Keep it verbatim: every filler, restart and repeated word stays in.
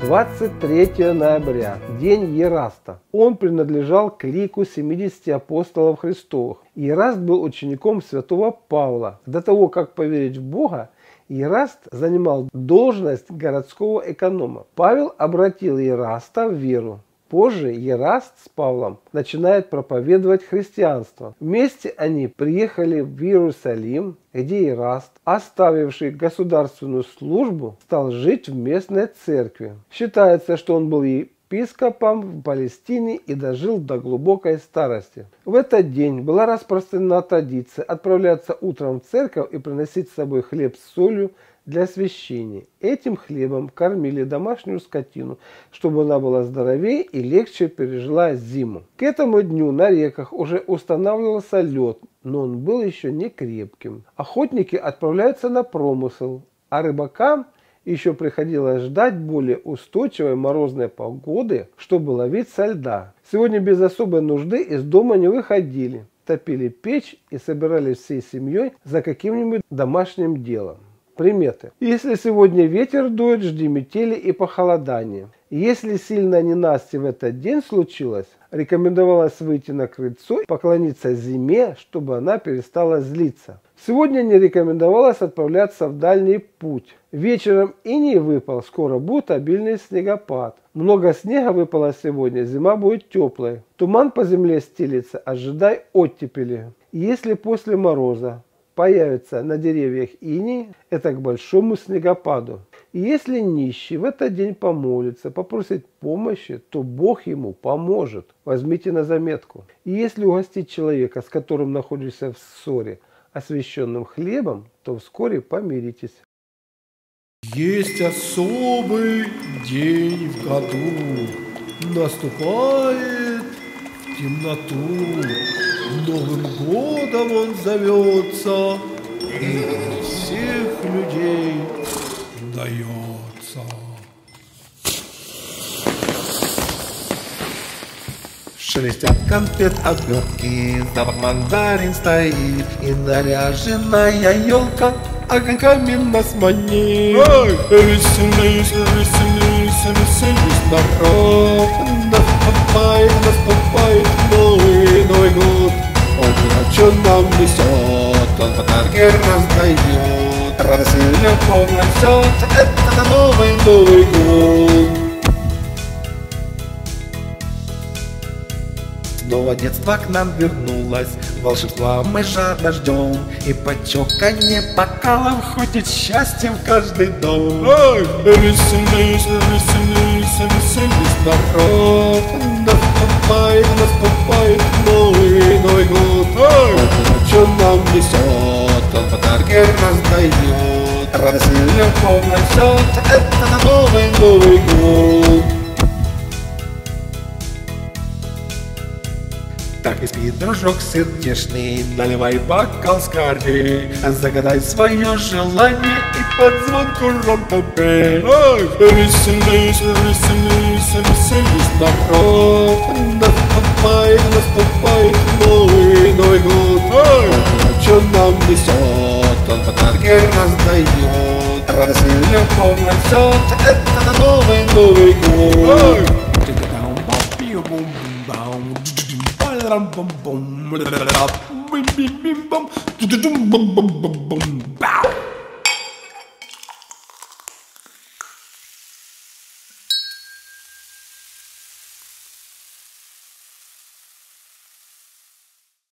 двадцать третьего ноября, день Ераста. Он принадлежал к лику семидесяти апостолов Христовых. Ераст был учеником святого Павла. До того, как поверить в Бога, Ераст занимал должность городского эконома. Павел обратил Ераста в веру. Позже Ераст с Павлом начинает проповедовать христианство. Вместе они приехали в Иерусалим, где Ераст, оставивший государственную службу, стал жить в местной церкви. Считается, что он был епископом в Палестине и дожил до глубокой старости. В этот день была распространена традиция отправляться утром в церковь и приносить с собой хлеб с солью для освящения. Этим хлебом кормили домашнюю скотину, чтобы она была здоровее и легче пережила зиму. К этому дню на реках уже устанавливался лед, но он был еще не крепким. Охотники отправляются на промысел, а рыбакам еще приходилось ждать более устойчивой морозной погоды, чтобы ловить со льда. Сегодня без особой нужды из дома не выходили, топили печь и собирались всей семьей за каким-нибудь домашним делом. Приметы. Если сегодня ветер дует, жди метели и похолодания. Если сильная ненастье в этот день случилось, рекомендовалось выйти на крыльцо и поклониться зиме, чтобы она перестала злиться. Сегодня не рекомендовалось отправляться в дальний путь. Вечером иней выпал, скоро будет обильный снегопад. Много снега выпало сегодня, зима будет теплой. Туман по земле стелится, ожидай оттепели. Если после мороза появится на деревьях иней, это к большому снегопаду. И если нищий в этот день помолится, попросит помощи, то Бог ему поможет. Возьмите на заметку. И если угостить человека, с которым находишься в ссоре, освященным хлебом, то вскоре помиритесь. Есть особый день в году, наступает в темноту. Новым годом он зовется, и для всех людей дается. Шелестят конфет обертки, запах мандарин стоит, и наряженная елка огоньками нас манит. Веселись, веселись, веселись, народ, наступает, наступает новый, новый год. Он что нам несет, он подарки раздает, радость и любовь несет, это новый, новый год. Снова детство к нам вернулось, волшебства мы жадно ждем, и под чоканье бокалов ходит счастье в каждый дом. Веселись, веселись, веселись, народ, наступает, наступает новый, новый год. Он что нам несет, он подарки раздает, радость и любовь несет, это новый, новый год. Так и спит, дружок сердечный, наливай бокал скорей, загадай свое желание и под звонку ромко пей. Веселись, веселись, веселись, народ, наступает, наступает новый, новый год. Он что нам несет, он подарки раздает, радость и любовь несет, это новый, новый год. Bum bum bum bum bum bum bum bum bum bum bum bum bum